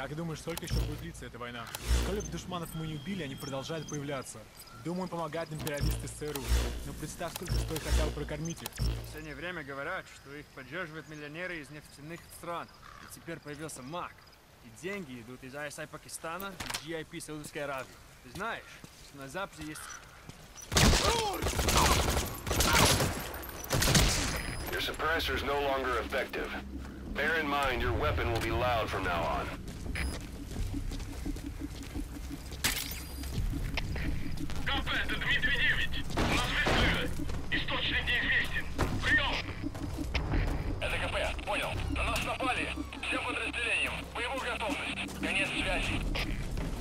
Как думаешь, сколько еще будет длиться эта война? Сколько душманов мы не убили, они продолжают появляться. Думаю, помогают империалисты СРУ. Но представь, сколько стоит хотя бы прокормить их. В последнее время говорят, что их поддерживают миллионеры из нефтяных стран. И теперь появился МАК. И деньги идут из ISI Пакистана и GIP Саудовской Аравии. Ты знаешь, что на Западе есть... Your suppressor is no longer effective. Bear in mind, your weapon will be loud from now on. КП, это Дмитрий 9. У нас выстрелы. Источник неизвестен. Прием! Это КП, понял. На нас напали. Всем подразделениям. Боевую готовность. Конец связи.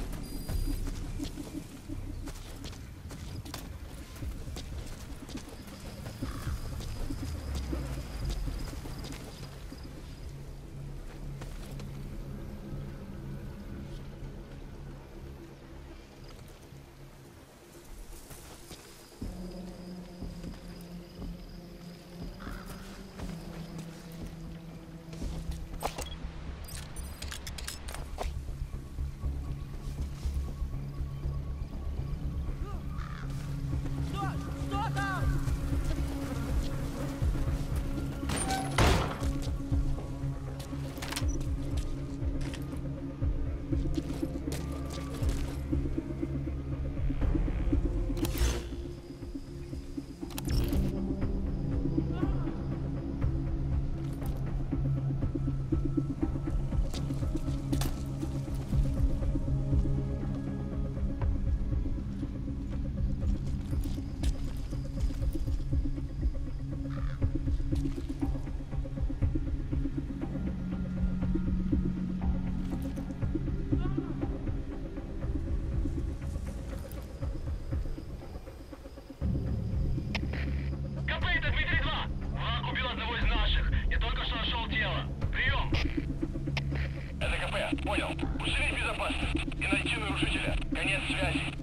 Понял. Усилить безопасность и найти нарушителя. Конец связи.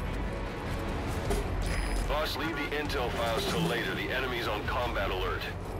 Boss, leave the intel files till later. The enemy's on combat alert.